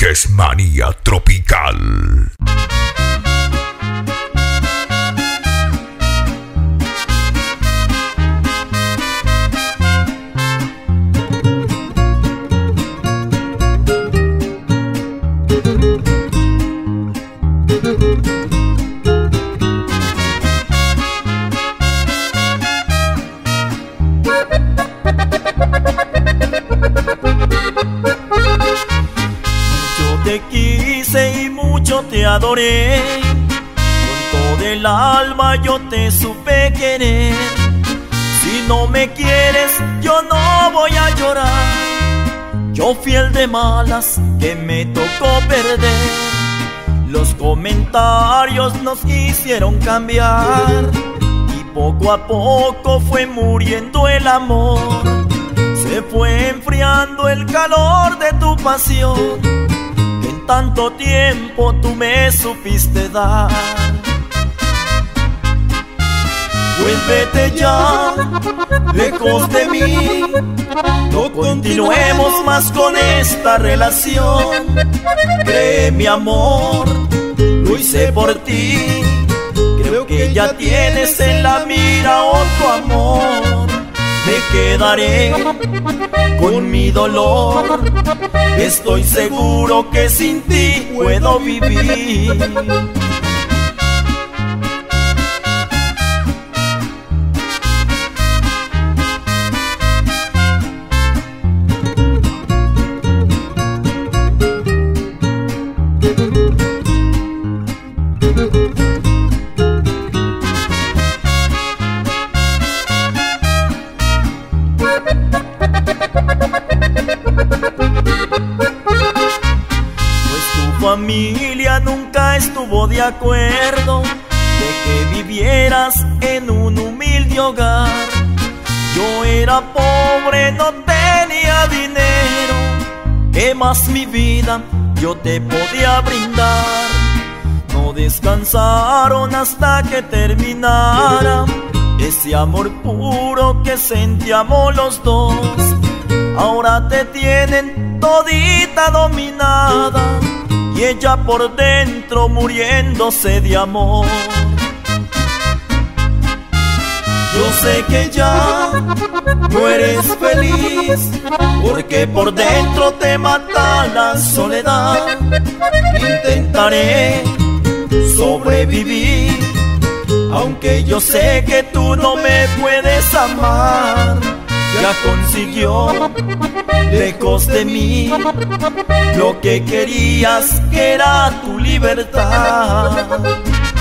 Manía Tropical. Te quise y mucho te adoré, con todo el alma yo te supe querer. Si no me quieres yo no voy a llorar, yo fiel de malas que me tocó perder. Los comentarios nos hicieron cambiar y poco a poco fue muriendo el amor. Se fue enfriando el calor de tu pasión, tanto tiempo tú me supiste dar. Vuélvete ya, lejos de mí, no continuemos más con esta relación. Cree mi amor, lo hice por ti, creo que ya tienes en la mira otro amor. Me quedaré con mi dolor, estoy seguro que sin ti puedo vivir. Familia nunca estuvo de acuerdo de que vivieras en un humilde hogar. Yo era pobre, no tenía dinero, ¿qué más mi vida yo te podía brindar? No descansaron hasta que terminara ese amor puro que sentíamos los dos. Ahora te tienen todita dominada y ella por dentro muriéndose de amor. Yo sé que ya no eres feliz, porque por dentro te mata la soledad. Intentaré sobrevivir, aunque yo sé que tú no me puedes amar. Ya consiguió lejos de mí lo que querías, que era tu libertad.